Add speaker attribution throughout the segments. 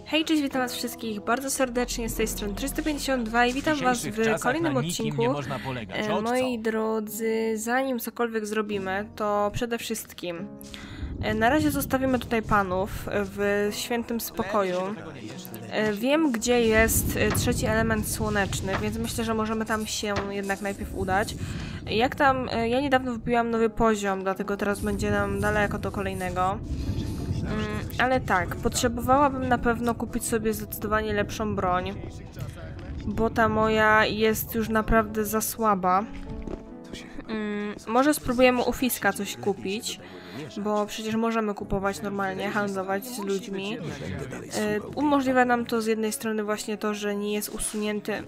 Speaker 1: Hej, cześć, witam was wszystkich bardzo serdecznie z tej strony 352 i witam was w kolejnym odcinku. Moi drodzy, zanim cokolwiek zrobimy, to przede wszystkim na razie zostawimy tutaj panów w świętym spokoju. Wiem, gdzie jest trzeci element słoneczny, więc myślę, że możemy tam się jednak najpierw udać. Jak tam, ja niedawno wbiłam nowy poziom, dlatego teraz będzie nam daleko do kolejnego. Ale tak, potrzebowałabym na pewno kupić sobie zdecydowanie lepszą broń, bo ta moja jest już naprawdę za słaba. Może spróbujemy u Fiska coś kupić, bo przecież możemy kupować normalnie, handlować z ludźmi. Umożliwia nam to z jednej strony właśnie to, że nie jest usunięty.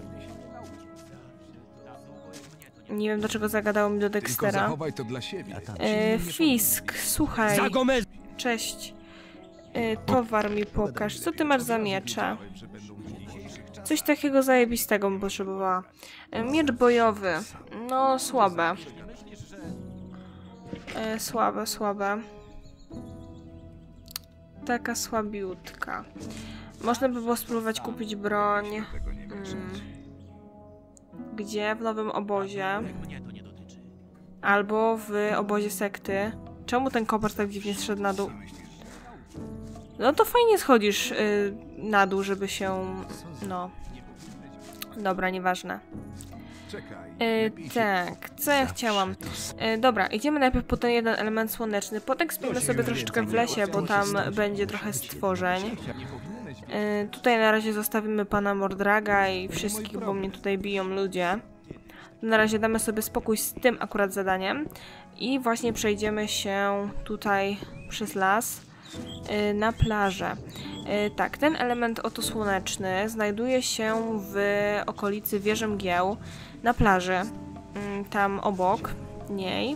Speaker 1: Nie wiem, dlaczego zagadało mi do Dextera. Fisk, słuchaj. Cześć. Towar mi pokaż. Co ty masz za miecze? Coś takiego zajebistego bym potrzebowała. Miecz bojowy. No, słabe. Słabe. Taka słabiutka. Można by było spróbować kupić broń. Gdzie? W nowym obozie. Albo w obozie sekty. Czemu ten kopacz tak dziwnie zszedł na dół? No to fajnie schodzisz na dół, żeby się... no... Dobra, nieważne. Tak, co ja chciałam? Dobra, idziemy najpierw po ten jeden element słoneczny. Potem spimy sobie troszeczkę w lesie, bo tam będzie trochę stworzeń. Tutaj na razie zostawimy pana Mordraga i wszystkich, bo mnie tutaj biją ludzie. Na razie damy sobie spokój z tym akurat zadaniem. I właśnie przejdziemy się tutaj przez las na plażę. Tak, ten element oto słoneczny znajduje się w okolicy wieży mgieł na plaży, tam obok niej.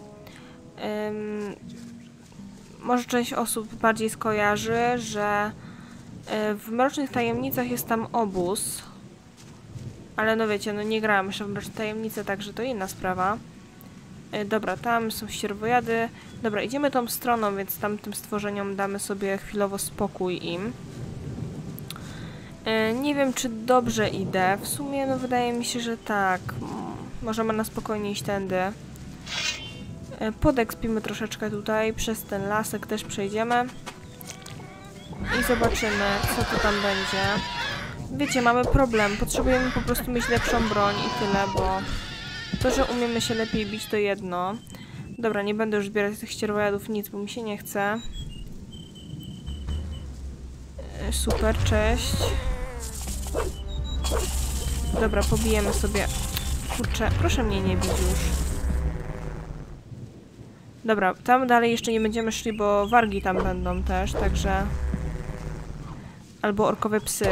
Speaker 1: Może część osób bardziej skojarzy, że w Mrocznych Tajemnicach jest tam obóz, ale no wiecie, no nie grałam jeszcze w Mroczne Tajemnice, także to inna sprawa. Dobra, tam są ścierwojady. Dobra, idziemy tą stroną, więc tamtym stworzeniom damy sobie chwilowo spokój im. Nie wiem, czy dobrze idę. W sumie, no wydaje mi się, że tak. Możemy na spokojnie iść tędy. Podekspimy troszeczkę tutaj. Przez ten lasek też przejdziemy. I zobaczymy, co tu tam będzie. Wiecie, mamy problem. Potrzebujemy po prostu mieć lepszą broń i tyle, bo... to, że umiemy się lepiej bić, to jedno. Dobra, nie będę już zbierać tych ścierwojadów, nic, bo mi się nie chce. Super, cześć. Dobra, pobijemy sobie. Kurczę, proszę mnie nie bić już. Dobra, tam dalej jeszcze nie będziemy szli, bo wargi tam będą też, także... albo orkowe psy.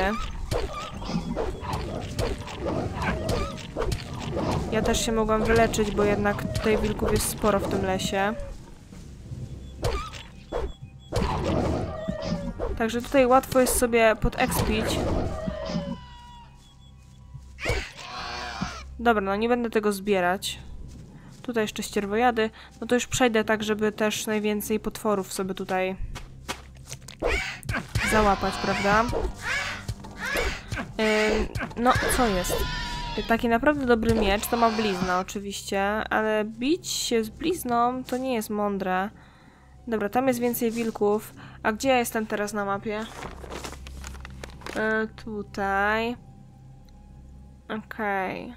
Speaker 1: Ja też się mogłam wyleczyć, bo jednak tutaj wilków jest sporo w tym lesie. Także tutaj łatwo jest sobie podekspić. Dobra, no nie będę tego zbierać. Tutaj jeszcze ścierwojady. No to już przejdę tak, żeby też najwięcej potworów sobie tutaj załapać, prawda? No, co jest? Taki naprawdę dobry miecz, to ma blizna oczywiście, ale bić się z blizną to nie jest mądre. Dobra, tam jest więcej wilków. A gdzie ja jestem teraz na mapie? Tutaj. Okej.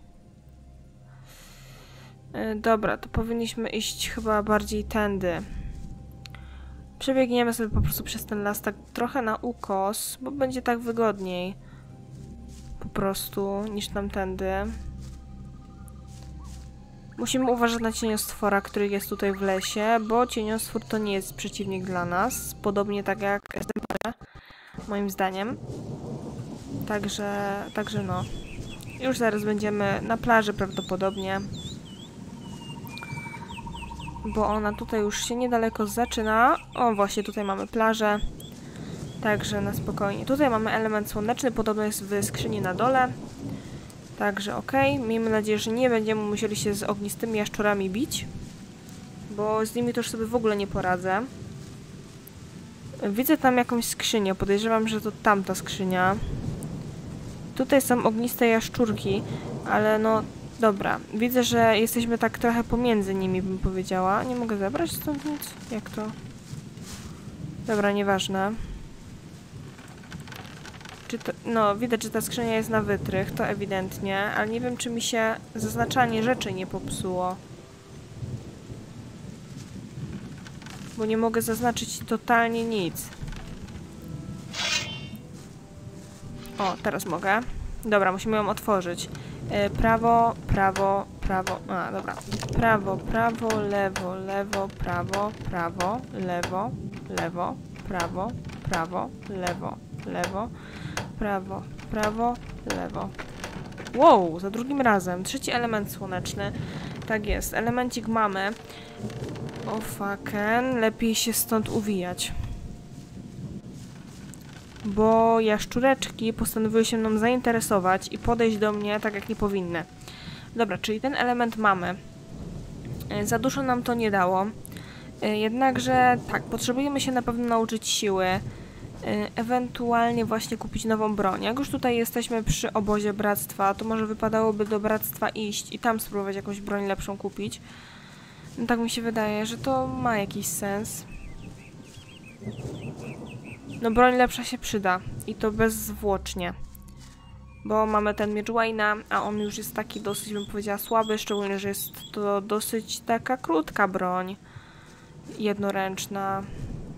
Speaker 1: Dobra, to powinniśmy iść chyba bardziej tędy. Przebiegniemy sobie po prostu przez ten las tak trochę na ukos, bo będzie tak wygodniej. Po prostu, niż tamtędy. Musimy uważać na cieniostwora, który jest tutaj w lesie, bo cieniostwór to nie jest przeciwnik dla nas. Podobnie tak jak SMP, moim zdaniem. Także no. Już zaraz będziemy na plaży prawdopodobnie. Bo ona tutaj już się niedaleko zaczyna. O, właśnie tutaj mamy plażę. Także na spokojnie. Tutaj mamy element słoneczny, podobno jest w skrzyni na dole. Także okej. Miejmy nadzieję, że nie będziemy musieli się z ognistymi jaszczurami bić. Bo z nimi to już sobie w ogóle nie poradzę. Widzę tam jakąś skrzynię. Podejrzewam, że to tamta skrzynia. Tutaj są ogniste jaszczurki, ale no dobra. Widzę, że jesteśmy tak trochę pomiędzy nimi, bym powiedziała. Nie mogę zabrać stąd nic? Jak to? Dobra, nieważne. Czy to, no, widać, że ta skrzynia jest na wytrych, to ewidentnie, ale nie wiem, czy mi się zaznaczanie rzeczy nie popsuło. Bo nie mogę zaznaczyć totalnie nic. O, teraz mogę. Dobra, musimy ją otworzyć. Prawo, prawo, prawo. A, dobra. Prawo, prawo, lewo, lewo, prawo, prawo, lewo, lewo, prawo, prawo, lewo, lewo, prawo, prawo, lewo. Wow, za drugim razem. Trzeci element słoneczny. Tak jest, elemencik mamy. O fucken, lepiej się stąd uwijać. Bo jaszczureczki postanowiły się mną zainteresować i podejść do mnie tak, jak nie powinny. Dobra, czyli ten element mamy. Za dużo nam to nie dało. Jednakże tak, potrzebujemy się na pewno nauczyć siły. Ewentualnie właśnie kupić nową broń. Jak już tutaj jesteśmy przy obozie bractwa, to może wypadałoby do bractwa iść i tam spróbować jakąś broń lepszą kupić. No tak mi się wydaje, że to ma jakiś sens. No broń lepsza się przyda i to bezzwłocznie. Bo mamy ten miecz Wayne'a, a on już jest taki dosyć, bym powiedziała, słaby, szczególnie, że jest to dosyć taka krótka broń. Jednoręczna.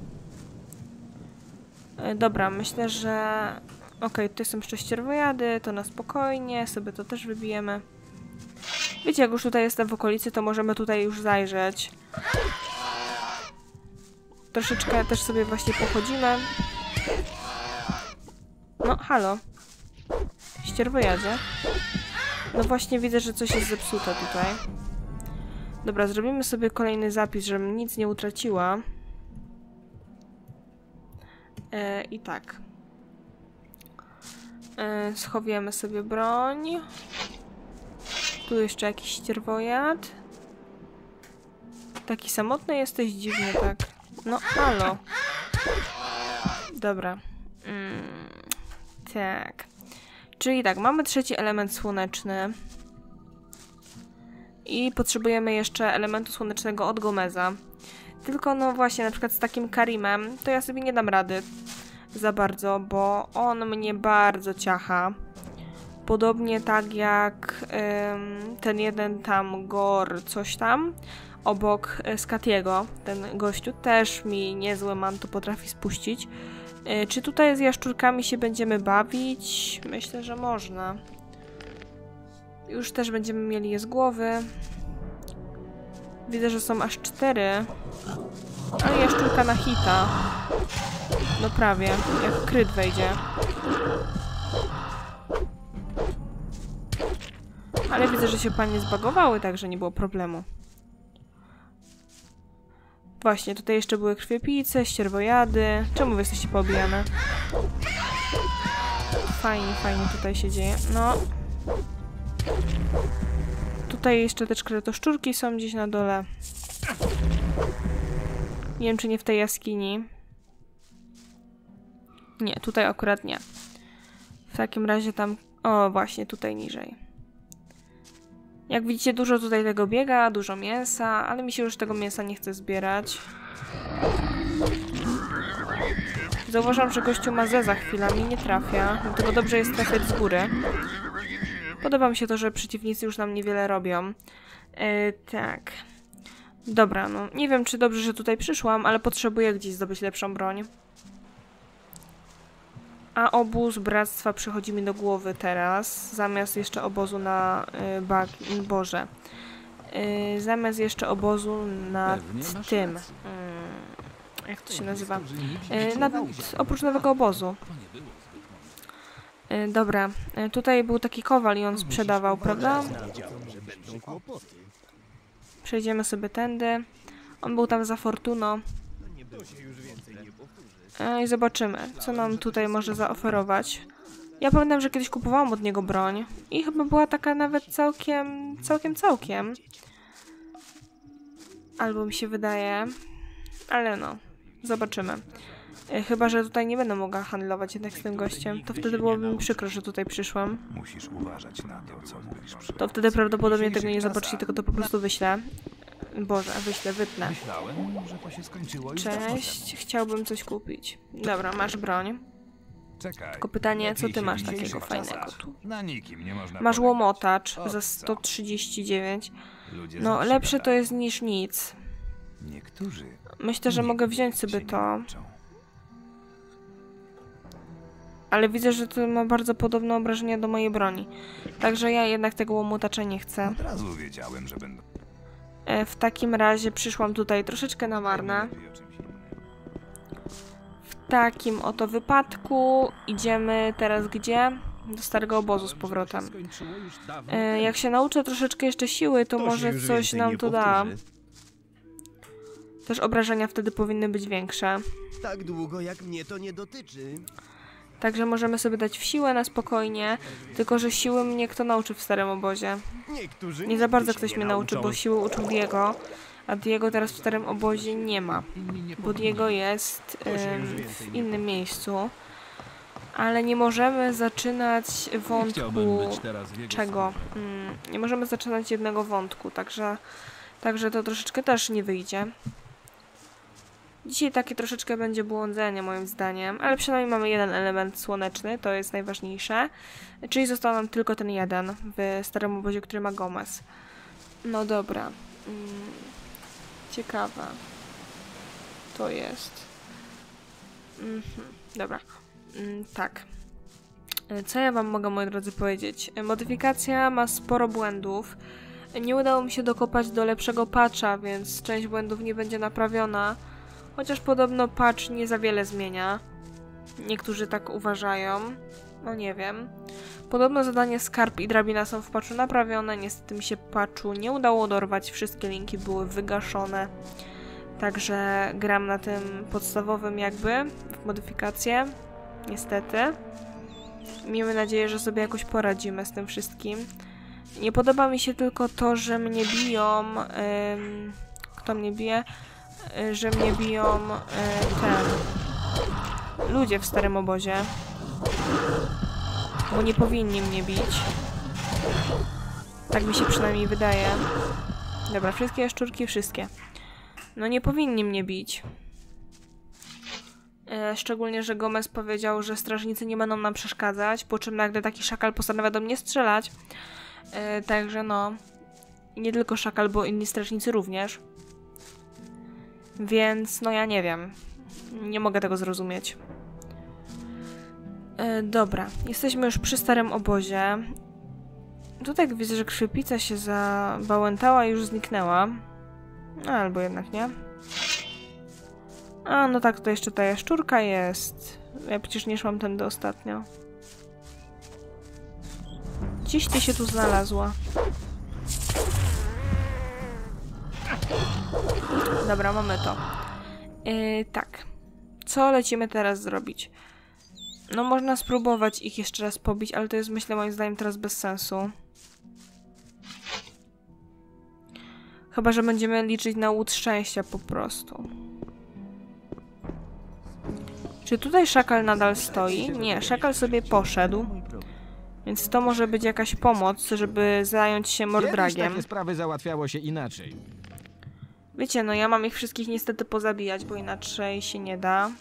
Speaker 1: Dobra, myślę, że... Okej, tutaj są jeszcze ścierwojady, to na spokojnie, sobie to też wybijemy. Wiecie, jak już tutaj jestem w okolicy, to możemy tutaj już zajrzeć. Troszeczkę też sobie właśnie pochodzimy. No, halo. Ścierwojadzie. No właśnie widzę, że coś jest zepsute tutaj. Dobra, zrobimy sobie kolejny zapis, żebym nic nie utraciła. I tak. Schowujemy sobie broń. Tu jeszcze jakiś ścierwojad. Taki samotny jesteś, dziwnie tak. No, halo. Dobra. Tak. Czyli tak, mamy trzeci element słoneczny. I potrzebujemy jeszcze elementu słonecznego od Gomeza. Tylko no właśnie, na przykład z takim Karimem, to ja sobie nie dam rady za bardzo, bo on mnie bardzo ciacha. Podobnie tak jak ten jeden tam Gor, coś tam, obok Skatiego, ten gościu też mi niezłe manto potrafi spuścić. Czy tutaj z jaszczurkami się będziemy bawić? Myślę, że można. Już też będziemy mieli je z głowy. Widzę, że są aż 4. Ale jaszczurka na hita. No prawie, jak kryt wejdzie. Ale widzę, że się panie zbagowały, także nie było problemu. Właśnie, tutaj jeszcze były krwiopice, ścierwojady. Czemu wy jesteście poobijane? Fajnie, fajnie tutaj się dzieje. No. Tutaj jeszcze te szkretoszczurki są gdzieś na dole. Nie wiem, czy nie w tej jaskini. Nie, tutaj akurat nie. W takim razie tam... O, właśnie, tutaj niżej. Jak widzicie, dużo tutaj tego biega, dużo mięsa, ale mi się już tego mięsa nie chce zbierać. Zauważam, że gościu ma zeza chwilami, nie trafia. Dlatego dobrze jest trafiać z góry. Podoba mi się to, że przeciwnicy już nam niewiele robią. Tak. Dobra, no nie wiem, czy dobrze, że tutaj przyszłam, ale potrzebuję gdzieś zdobyć lepszą broń. A obóz bractwa przychodzi mi do głowy teraz, zamiast jeszcze obozu na Boże. Zamiast jeszcze obozu nad tym. Jak to się nazywa? Oprócz nowego obozu. Dobra, tutaj był taki kowal i on sprzedawał, prawda? Przejdziemy sobie tędy. On był tam za Fortuno. I zobaczymy, co nam tutaj może zaoferować. Ja pamiętam, że kiedyś kupowałam od niego broń i chyba była taka nawet całkiem. Albo mi się wydaje. Ale no, zobaczymy. Chyba że tutaj nie będę mogła handlować jednak z tym gościem. To wtedy byłoby mi przykro, że tutaj przyszłam.
Speaker 2: Musisz uważać na to, co mówisz.
Speaker 1: To wtedy prawdopodobnie tego nie zobaczycie, tylko to po prostu wyślę. Boże, wytnę.
Speaker 2: Myślałem, że to się skończyło już
Speaker 1: Cześć, chciałbym coś kupić. Dobra, masz broń.
Speaker 2: Czekaj.
Speaker 1: Tylko pytanie, co ty
Speaker 2: lepiej
Speaker 1: masz
Speaker 2: się
Speaker 1: takiego
Speaker 2: dzisiejszych
Speaker 1: fajnego
Speaker 2: czasach.
Speaker 1: tu?
Speaker 2: Na nikim nie można
Speaker 1: Masz
Speaker 2: polegać.
Speaker 1: łomotacz
Speaker 2: O,
Speaker 1: za
Speaker 2: co?
Speaker 1: 139.
Speaker 2: Ludzie
Speaker 1: No,
Speaker 2: zawsze
Speaker 1: lepsze to
Speaker 2: gadają.
Speaker 1: jest niż nic.
Speaker 2: Niektórzy
Speaker 1: Myślę, że
Speaker 2: nigdy
Speaker 1: mogę wziąć
Speaker 2: się
Speaker 1: sobie
Speaker 2: nie
Speaker 1: to.
Speaker 2: nauczą.
Speaker 1: Ale widzę, że to ma bardzo podobne obrażenia do mojej broni. Także ja jednak tego łomotacza nie chcę.
Speaker 2: Od razu wiedziałem, że będą...
Speaker 1: W takim razie przyszłam tutaj troszeczkę na marne.
Speaker 2: Lepiej o czymś innym.
Speaker 1: W takim oto wypadku idziemy teraz gdzie? Do starego obozu z powrotem. Jak się nauczę troszeczkę jeszcze siły, to może coś nam to da. Też obrażenia wtedy powinny być większe.
Speaker 3: Tak długo jak mnie to nie dotyczy.
Speaker 1: Także możemy sobie dać w siłę na spokojnie. Tylko że siły mnie kto nauczy w starym obozie?
Speaker 3: Niektórzy
Speaker 1: Nie za bardzo
Speaker 3: się
Speaker 1: ktoś
Speaker 3: nie
Speaker 1: mnie nauczy,
Speaker 3: nauczą.
Speaker 1: bo siły uczył Diego. A Diego teraz w starym obozie nie ma. Bo Diego jest w innym miejscu. Ale nie możemy zaczynać wątku... Czego? Nie możemy zaczynać jednego wątku, także to troszeczkę też nie wyjdzie. Dzisiaj takie troszeczkę będzie błądzenie moim zdaniem, ale przynajmniej mamy jeden element słoneczny, to jest najważniejsze. Czyli został nam tylko ten jeden w starym obozie, który ma Gomez. No dobra. Ciekawe. To jest. Dobra. Tak. Co ja wam mogę, moi drodzy, powiedzieć? Modyfikacja ma sporo błędów. Nie udało mi się dokopać do lepszego patcha, więc część błędów nie będzie naprawiona. Chociaż podobno patch nie za wiele zmienia. Niektórzy tak uważają. No nie wiem. Podobno zadanie skarb i drabina są w patchu naprawione. Niestety mi się patchu nie udało dorwać. Wszystkie linki były wygaszone. Także gram na tym podstawowym jakby w modyfikację. Niestety. Miejmy nadzieję, że sobie jakoś poradzimy z tym wszystkim. Nie podoba mi się tylko to, że mnie biją... kto mnie bije? Że mnie biją ludzie w starym obozie. Bo nie powinni mnie bić. Tak mi się przynajmniej wydaje. Dobra, wszystkie jaszczurki, wszystkie. No nie powinni mnie bić. Szczególnie, że Gomez powiedział, że strażnicy nie będą nam przeszkadzać, po czym nagle taki szakal postanawia do mnie strzelać. Także no... Nie tylko szakal, bo inni strażnicy również. Więc no ja nie wiem. Nie mogę tego zrozumieć. Dobra, jesteśmy już przy starym obozie. Tutaj widzę, że krwipica się zabałętała i już zniknęła. Albo jednak nie. A, no tak, to jeszcze ta jaszczurka jest. Ja przecież nie szłam tędy ostatnio. Gdzieś ty się tu znalazła. Dobra, mamy to. Tak. Co lecimy teraz zrobić? No można spróbować ich jeszcze raz pobić, ale to jest, myślę, moim zdaniem teraz bez sensu. Chyba że będziemy liczyć na łód szczęścia po prostu. Czy tutaj szakal nadal stoi? Nie, szakal sobie poszedł. Więc to może być jakaś pomoc, żeby zająć się Mordragiem.
Speaker 4: Takie sprawy załatwiało się inaczej.
Speaker 1: Wiecie, no ja mam ich wszystkich niestety pozabijać, bo inaczej się nie da.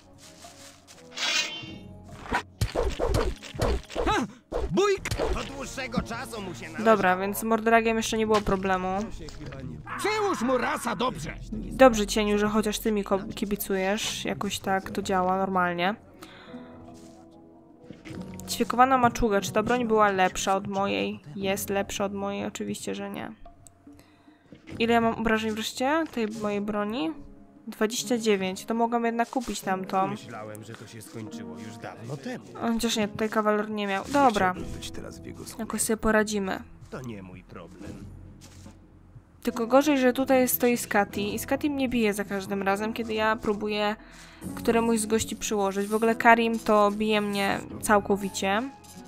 Speaker 4: Bójk!
Speaker 3: Od dłuższego czasu mu się należy.
Speaker 1: Dobra, więc z Mordragiem jeszcze nie było problemu.
Speaker 4: Przyłóż mu rasa dobrze!
Speaker 1: Dobrze, Cieniu, że chociaż ty mi kibicujesz. Jakoś tak to działa normalnie. Ćwiekowana maczuga. Czy ta broń była lepsza od mojej? Jest lepsza od mojej? Oczywiście, że nie. Ile ja mam obrażeń wreszcie tej mojej broni? 29. To mogłam jednak kupić tamtą.
Speaker 3: Myślałem, że to się skończyło już dawno temu.
Speaker 1: Chociaż nie, tutaj kawaler nie miał. Dobra,
Speaker 2: Chciałbym być teraz w jego skórze.
Speaker 1: jakoś sobie poradzimy.
Speaker 3: To nie mój problem.
Speaker 1: Tylko gorzej, że tutaj stoi Skati i Skati mnie bije za każdym razem, kiedy ja próbuję któremuś z gości przyłożyć. W ogóle Karim to bije mnie całkowicie.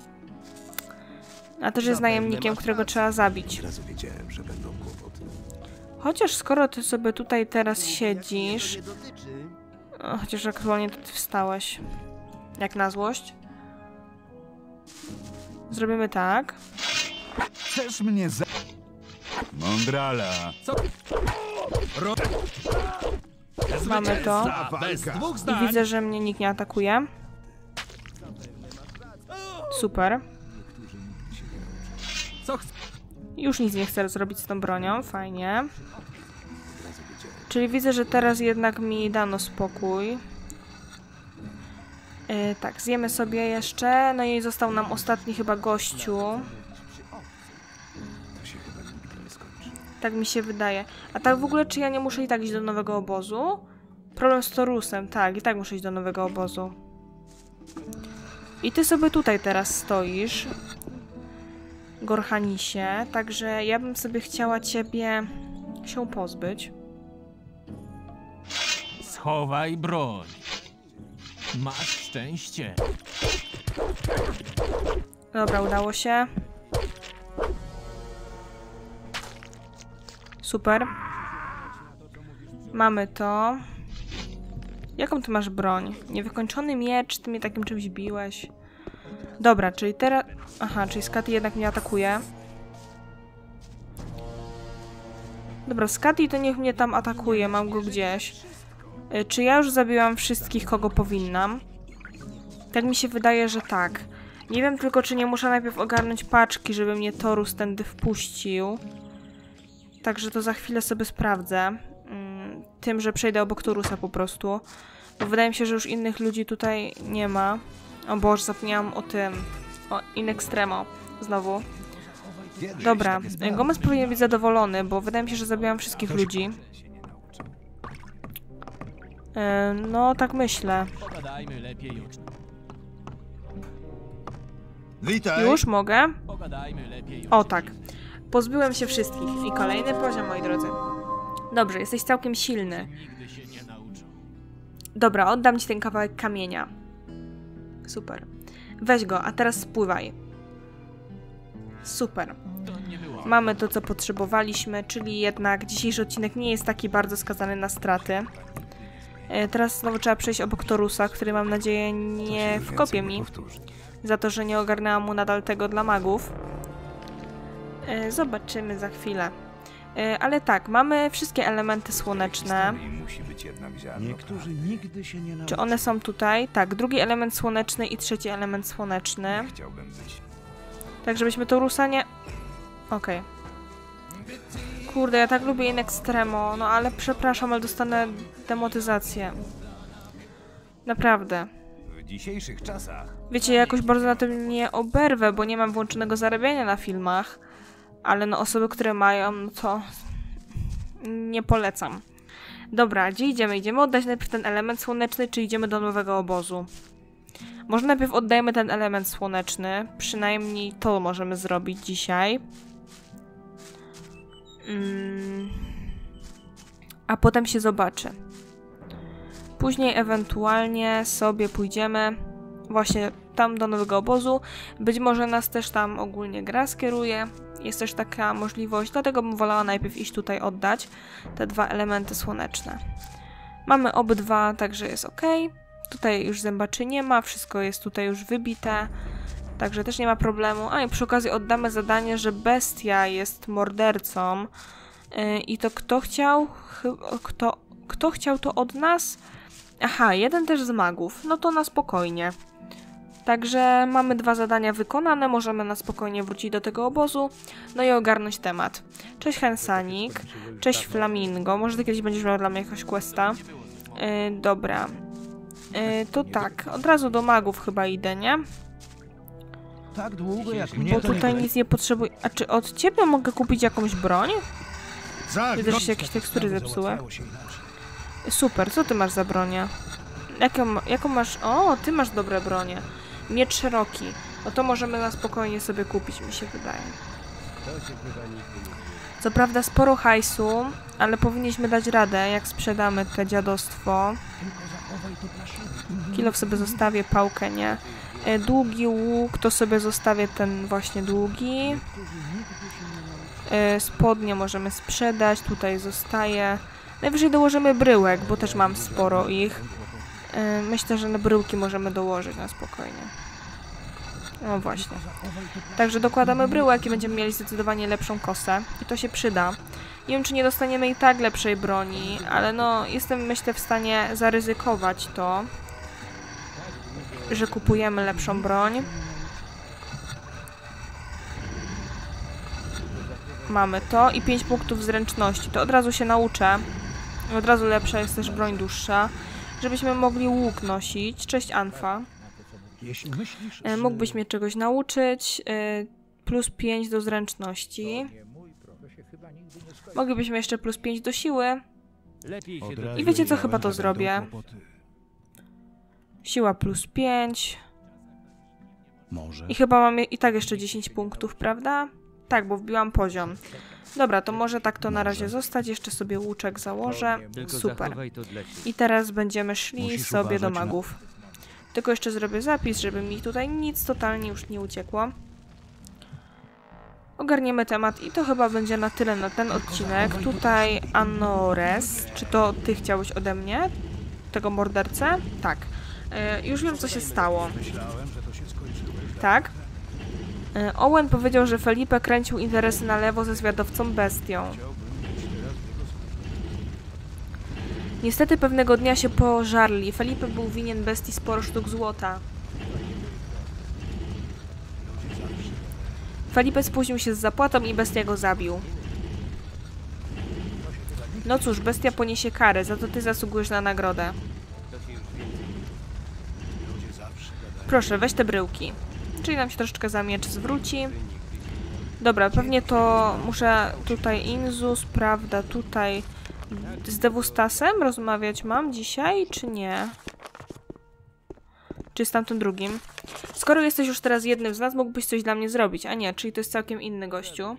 Speaker 1: A też jest najemnikiem, którego trzeba zabić.
Speaker 2: Od razu wiedziałem, że będą kłopoty.
Speaker 1: Chociaż skoro ty sobie tutaj teraz siedzisz,
Speaker 3: Nie dotyczy.
Speaker 1: Chociaż aktualnie to ty wstałeś. Jak na złość. Zrobimy tak.
Speaker 2: Chcesz mnie za... Mądrala. Co?
Speaker 1: Mamy to.
Speaker 3: Bez dwóch
Speaker 1: I
Speaker 3: zdań.
Speaker 1: widzę, że mnie nikt nie atakuje. Super.
Speaker 4: Co chcesz?
Speaker 1: Już nic nie chcę zrobić z tą bronią. Fajnie. Czyli widzę, że teraz jednak mi dano spokój. Tak, zjemy sobie jeszcze. No i został nam ostatni chyba gościu.
Speaker 2: To się chyba nigdy nie skończy.
Speaker 1: Tak mi się wydaje. A tak w ogóle, czy ja nie muszę i tak iść do nowego obozu? Problem z Torusem. Tak, i tak muszę iść do nowego obozu. I ty sobie tutaj teraz stoisz. Gorhanisie. Także ja bym sobie chciała ciebie się pozbyć.
Speaker 5: Schowaj broń. Masz szczęście.
Speaker 1: Dobra, udało się. Super. Mamy to. Jaką ty masz broń? Niewykończony miecz, ty mnie takim czymś biłeś. Dobra, czyli teraz... Aha, czyli Skadi jednak mnie atakuje. Dobra, Skadi to niech mnie tam atakuje, mam go gdzieś. Czy ja już zabiłam wszystkich, kogo powinnam? Tak mi się wydaje, że tak. Nie wiem tylko, czy nie muszę najpierw ogarnąć paczki, żeby mnie Torus tędy wpuścił. Także to za chwilę sobie sprawdzę. Tym, że przejdę obok Torusa po prostu. Bo wydaje mi się, że już innych ludzi tutaj nie ma. O Boże, zapomniałam o tym. O In Extremo. Znowu. Dobra, Gomez powinien być zadowolony, bo wydaje mi się, że zabiłam wszystkich ludzi. No, tak myślę.
Speaker 5: Pogadajmy lepiej już.
Speaker 3: Witaj.
Speaker 1: Już mogę?
Speaker 5: Pogadajmy lepiej już.
Speaker 1: O tak. Pozbyłem się wszystkich. I kolejny poziom, moi drodzy. Dobrze, jesteś całkiem silny.
Speaker 5: Nigdy się nie nauczą.
Speaker 1: Dobra, oddam ci ten kawałek kamienia. Super. Weź go, a teraz spływaj. Super.
Speaker 5: To nie było.
Speaker 1: Mamy to, co potrzebowaliśmy, czyli jednak dzisiejszy odcinek nie jest taki bardzo skazany na straty. Teraz znowu trzeba przejść obok Torusa, który mam nadzieję nie wkopie mi za to, że nie ogarnęłam mu nadal tego dla magów. Zobaczymy za chwilę. Ale tak, mamy wszystkie elementy słoneczne.
Speaker 2: Musi być jednak ziarno.
Speaker 3: Niektórzy nigdy się nie nauczą.
Speaker 1: Czy one są tutaj? Tak, drugi element słoneczny i trzeci element słoneczny.
Speaker 2: Chciałbym być.
Speaker 1: Tak, żebyśmy Torusa nie... Okej. Kurde, ja tak lubię In Extremo, no ale przepraszam, ale dostanę demotyzację. Naprawdę.
Speaker 2: W dzisiejszych czasach
Speaker 1: Wiecie, ja jakoś bardzo na tym nie oberwę, bo nie mam włączonego zarabiania na filmach. Ale no osoby, które mają, no to... nie polecam. Dobra, gdzie idziemy? Idziemy oddać najpierw ten element słoneczny, czy idziemy do nowego obozu? Może najpierw oddajemy ten element słoneczny. Przynajmniej to możemy zrobić dzisiaj. A potem się zobaczy. Później ewentualnie sobie pójdziemy właśnie tam do nowego obozu. Być może nas też tam ogólnie gra skieruje. Jest też taka możliwość, dlatego bym wolała najpierw iść tutaj oddać te dwa elementy słoneczne. Mamy obydwa, także jest ok. Tutaj już zębaczy nie ma, wszystko jest tutaj już wybite, także też nie ma problemu. A i przy okazji oddamy zadanie, że bestia jest mordercą. I to kto chciał? Kto chciał to od nas? Aha, jeden też z magów. No to na spokojnie. Także mamy dwa zadania wykonane, możemy na spokojnie wrócić do tego obozu, no i ogarnąć temat. Cześć Hensanik, cześć Flamingo, może ty kiedyś będziesz miał dla mnie jakąś questa. Dobra, to tak, od razu do magów chyba idę, nie?
Speaker 3: Tak długo jak mnie
Speaker 1: Bo
Speaker 3: to
Speaker 1: tutaj
Speaker 3: nie...
Speaker 1: nic nie potrzebuję. A czy od ciebie mogę kupić jakąś broń? Widzę, że się jakieś tekstury zepsuły. Super, co ty masz za bronię? Jaką masz... O, ty masz dobre bronie. Miecz szeroki. No to możemy na spokojnie sobie kupić, mi się wydaje. Co prawda sporo hajsu, ale powinniśmy dać radę, jak sprzedamy te dziadostwo. Kilof sobie zostawię, pałkę nie. Długi łuk, to sobie zostawię ten właśnie długi. Spodnie możemy sprzedać, tutaj zostaje. Najwyżej dołożymy bryłek, bo też mam sporo ich. Myślę, że na bryłki możemy dołożyć na spokojnie. No właśnie. Także dokładamy bryłek i będziemy mieli zdecydowanie lepszą kosę. I to się przyda. Nie wiem, czy nie dostaniemy i tak lepszej broni, ale no, jestem, myślę, w stanie zaryzykować to, że kupujemy lepszą broń. Mamy to i 5 punktów zręczności. To od razu się nauczę. Od razu lepsza jest też broń dłuższa. Żebyśmy mogli łuk nosić. Cześć, Anfa. Mógłbyś mnie czegoś nauczyć. Plus 5 do zręczności. Moglibyśmy jeszcze plus 5 do siły. I wiecie co, chyba to zrobię. Siła plus 5. I chyba mam i tak jeszcze 10 punktów, prawda? Tak, bo wbiłam poziom. Dobra, to może tak to na razie zostać. Jeszcze sobie łuczek założę. Super. I teraz będziemy szli sobie do magów. Tylko jeszcze zrobię zapis, żeby mi tutaj nic totalnie już nie uciekło. Ogarniemy temat i to chyba będzie na tyle na ten odcinek. Tutaj Anores. Czy to ty chciałeś ode mnie? Tego mordercę? Tak. Już wiem, co się stało. Tak? Owen powiedział, że Felipe kręcił interesy na lewo ze zwiadowcą Bestią. Niestety pewnego dnia się pożarli. Felipe był winien Bestii sporo sztuk złota. Felipe spóźnił się z zapłatą i Bestia go zabił. No cóż, Bestia poniesie karę, za to ty zasługujesz na nagrodę. Proszę, weź te bryłki. Czyli nam się troszeczkę za miecz zwróci. Dobra, pewnie to muszę tutaj Inzus, prawda, tutaj z Dewustasem rozmawiać mam dzisiaj, czy nie? Czy z tamtym drugim? Skoro jesteś już teraz jednym z nas, mógłbyś coś dla mnie zrobić. A nie, czyli to jest całkiem inny gościu.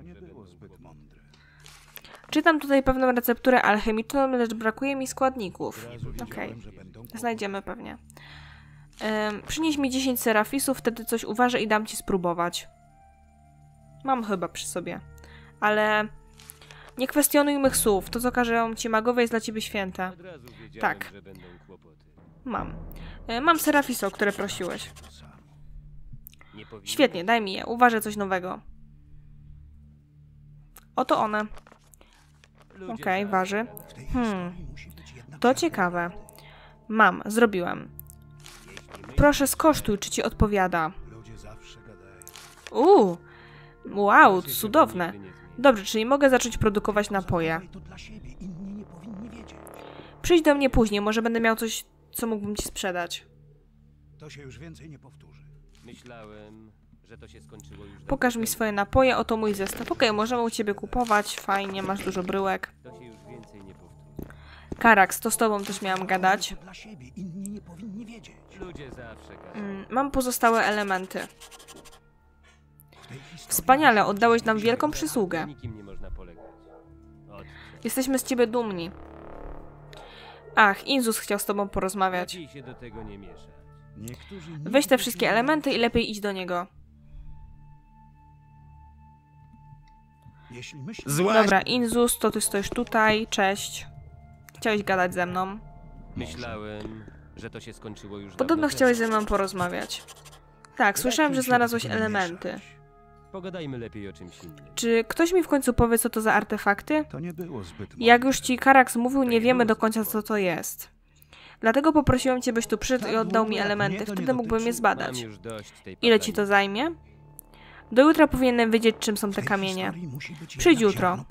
Speaker 1: Czytam tutaj pewną recepturę alchemiczną, lecz brakuje mi składników. Okej, znajdziemy pewnie. Przynieś mi 10 serafisów, wtedy coś uważę i dam ci spróbować. Mam chyba przy sobie. Ale nie kwestionuj mych słów. To, co każą ci magowie, jest dla ciebie święte. Tak. Mam. Mam serafisy, o które prosiłeś. Świetnie, daj mi je. Uważaj coś nowego. Oto one. Okej, waży. To ciekawe. Mam, zrobiłem. Proszę, skosztuj, czy ci odpowiada. Wow, cudowne. Dobrze, czyli mogę zacząć produkować napoje. Przyjdź do mnie później, może będę miał coś, co mógłbym ci sprzedać.
Speaker 3: To się już więcej nie powtórzy.
Speaker 6: Myślałem, że to się skończyło już.
Speaker 1: Pokaż mi swoje napoje, oto mój zestaw. Okej, możemy u ciebie kupować, fajnie, masz dużo bryłek.
Speaker 6: To się już więcej nie powtórzy.
Speaker 1: Karax, to z tobą też miałam gadać.
Speaker 3: Dla siebie inni nie powinni wiedzieć.
Speaker 6: Ludzie zawsze każą.
Speaker 1: Mam pozostałe elementy. Wspaniale, oddałeś nam wielką przysługę.
Speaker 6: Nikim nie można polegać.
Speaker 1: Jesteśmy z ciebie dumni. Ach, Inzus chciał z tobą porozmawiać.
Speaker 6: Lepiej się do tego nie mieszać.
Speaker 1: Weź te wszystkie elementy i lepiej idź do niego. Dobra, Inzus, to ty stoisz tutaj. Cześć. Chciałeś gadać ze mną.
Speaker 6: Myślałem, że to się skończyło już.
Speaker 1: Podobno
Speaker 6: dawno
Speaker 1: chciałeś
Speaker 6: temu.
Speaker 1: ze mną porozmawiać. Tak, słyszałem, że znalazłeś elementy.
Speaker 6: Pogadajmy lepiej o czymś innym.
Speaker 1: Czy ktoś mi w końcu powie, co to za artefakty?
Speaker 3: To nie było zbyt
Speaker 1: Jak już ci Karax mówił, nie wiemy do końca, co to jest. Dlatego poprosiłem cię, byś tu przyszedł i oddał mi elementy. Wtedy mógłbym je
Speaker 6: Mam
Speaker 1: zbadać.
Speaker 6: już dość tej
Speaker 1: Ile
Speaker 6: pogani.
Speaker 1: ci to zajmie? Do jutra powinienem wiedzieć, czym są te kamienie. Przyjdź jutro.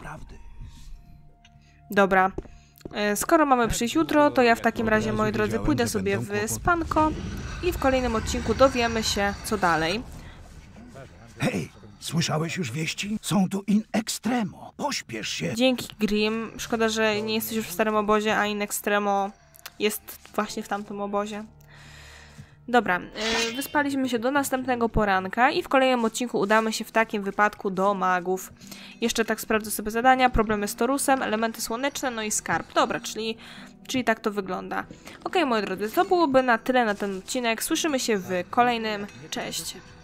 Speaker 1: Dobra. Skoro mamy przyjść jutro, to ja w takim razie, moi drodzy, pójdę sobie w spanko i w kolejnym odcinku dowiemy się, co dalej.
Speaker 3: Hej, słyszałeś już wieści? Są tu in extremo. Pośpiesz się.
Speaker 1: Dzięki, Grim. Szkoda, że nie jesteś już w starym obozie, a in extremo jest właśnie w tamtym obozie. Dobra, wyspaliśmy się do następnego poranka i w kolejnym odcinku udamy się w takim wypadku do magów. Jeszcze tak sprawdzę sobie zadania, problemy z torusem, elementy słoneczne, no i skarb. Dobra, czyli tak to wygląda. Okej, moi drodzy, to byłoby na tyle na ten odcinek. Słyszymy się w kolejnym. Cześć!